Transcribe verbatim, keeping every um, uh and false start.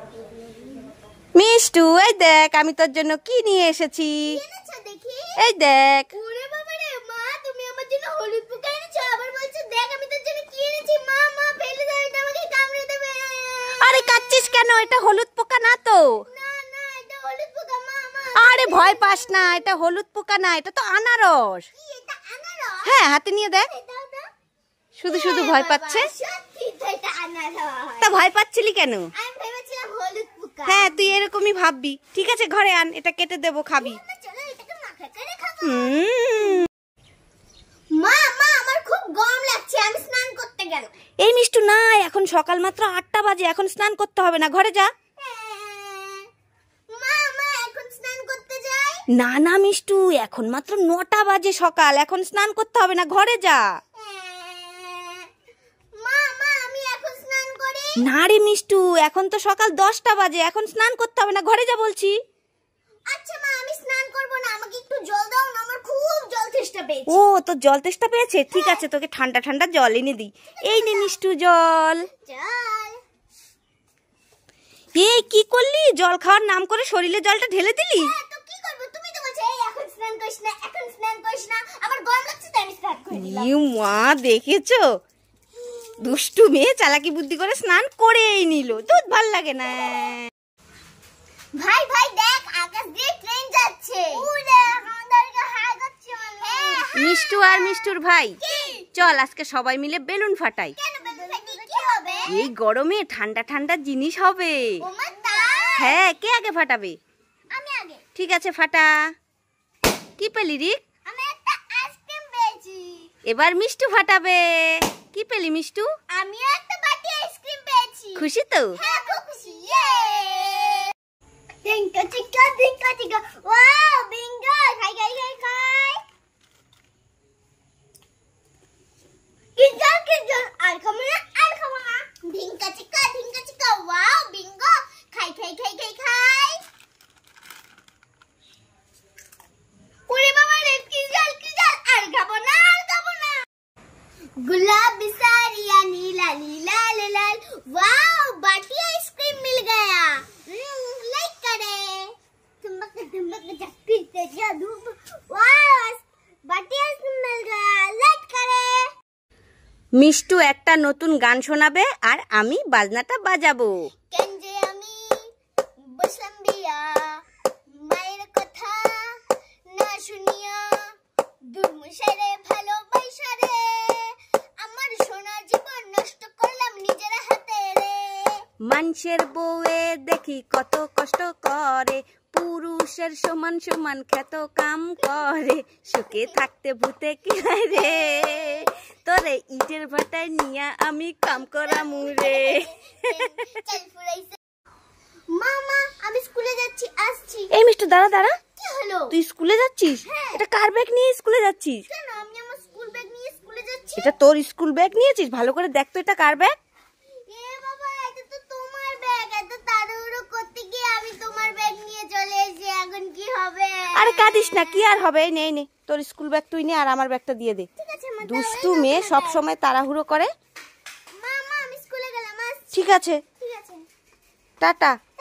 মিষ্টু, এই দেখ আমি তোর জন্য কি নিয়ে এসেছি। এই দেখ। আরে কাচ্ছিস কেন? এটা হলুদ পোকা না তো। আরে ভয় পাস না, এটা হলুদ পোকা না, এটা তো আনারস। হ্যাঁ, হাতে নিয়ে দেখ। শুধু শুধু ভয় পাচ্ছে। তা ভয় পাচ্ছিলি কেন? হ্যাঁ, তুই এরকমই ভাববি। ঠিক আছে, ঘরে আন, এটা কেটে দেবো, খাবি। এই মিষ্টু না, এখন সকাল মাত্র আটটা বাজে, এখন স্নান করতে হবে না, ঘরে যা। না না মিষ্টু, এখন মাত্র নটা বাজে সকাল, এখন স্নান করতে হবে না, ঘরে যা। না রে মিষ্টু, এখন তো সকাল দশটা বাজে, এখন স্নান করতে হবে না, ঘরে যা বলছি। আচ্ছা মা, আমি স্নান করব না, আমাকে একটু জল দাও না, আমার খুব জল তেষ্টা পেয়েছে। ও, তোর জল তেষ্টা পেয়েছে? ঠিক আছে, তোকে ঠান্ডা ঠান্ডা জল এনে দিই। এই নে মিষ্টু জল। জল। এই কি করলি? জল খাওয়ার নাম করে শরীরে জলটা ঢেলে দিলি। হ্যাঁ, তো কি করব? তুমি তো বলছো এই এখন স্নান করিস না, এখন স্নান করিস না, আমার গরম লাগছে তাই আমি স্নান করে দিলাম। ইউ মা, দেখেছো? দুষ্টু মেয়ে চালাকি বুদ্ধি করে স্নান করেই নিল। দুধ ভাল লাগে না। ভাই ভাই দেখ, আকাশ দিয়ে ট্রেন যাচ্ছে। উড়ে আমাদেরকে হাই করছে মানে। মিষ্টু আর মিষ্টুর ভাই, চল আজকে সবাই মিলে বেলুন ফাটাই। কেন বেলুন ফাটিয়ে কি হবে? এই গরমে ঠান্ডা ঠান্ডা জিনিস হবে। ওমা তাই? হ্যাঁ, কে আগে ফাটাবে? আমি আগে। ঠিক আছে, ফাটা। কি পেলি রিক? আমি একটা আইসক্রিম পেয়েছি। এবার মিষ্টু ফাটাবে। কি পেলি মিষ্টু? আমি একটা বাটি আইসক্রিম পেয়েছি। খুশি তো? হ্যাঁ, খুব খুশি। ইয়ে! ডিঙ্কা চিকা ডিঙ্কা চিকা, ওয়াও বিঙ্গো, খাই খাই খাই খাই। কি জল কি জল, আর খাবো না, আর খাবো না। ডিঙ্কা চিকা ডিঙ্কা চিকা, ওয়াও বিঙ্গো, খাই খাই খাই খাই খাই। ওরে বাবা রে, কি জল কি জল, আর খাবো না, আর খাবো না। गुलाबी साड़ियाँ नीला नीला लाल लाल, वाओ बाटी आइसक्रीम मिल गया। लाइक करे, धमक धमक झटके से जादू, वाओ बाटी आइसक्रीम मिल गया, लाइक करे। মিষ্টু একটা নতুন গান শোনাবে আর আমি বাজনাটা বাজাবো। কেঞ্জে আমি বসলাম বিয়া, মায়ের কথা না শুনিয়া, দুর্মুশারে ভালোবাসা রে, আমার সোনা জীবন নষ্ট করলাম নিজের হাতে রে। মানুষের বউয়ে দেখি কত কষ্ট করে, পুরুষের সমান সমান খ্যাত কাম করে, সুখে থাকতে ভূতে কি হয় রে, তোরে ইটের ভাটায় নিয়া আমি কাম করা মুরে। চল ফুরাইছে। মামা, আমি স্কুলে যাচ্ছি, আসছি। এই মিষ্টু, দাঁড়া দাঁড়া। কি হলো? তুই স্কুলে যাচ্ছিস? এটা কার ব্যাগ নিয়ে স্কুলে যাচ্ছিস? কেন আমি আমার স্কুল ব্যাগ নিয়ে স্কুলে যাচ্ছি? এটা তোর স্কুল ব্যাগ নিয়েছিস? ভালো করে দেখ তো এটা কার ব্যাগ। এ বাবা, এটা তো তোমার ব্যাগ। এত তাড়াহুড়ো করতে গিয়ে আমি তোমার ব্যাগ নিয়ে চলে এসেছি, এখন কি হবে? আরে কাঁদিস না, কি আর হবে। নেই নে, তোর স্কুল ব্যাগ তুই নে আর আমার ব্যাগটা দিয়ে দে। ঠিক আছে মা, দুষ্টু মেয়ে সব সময় তাড়াহুড়ো করে। মামা আমি স্কুলে গেলাম, আসছি। ঠিক আছে, ঠিক আছে। টাটা।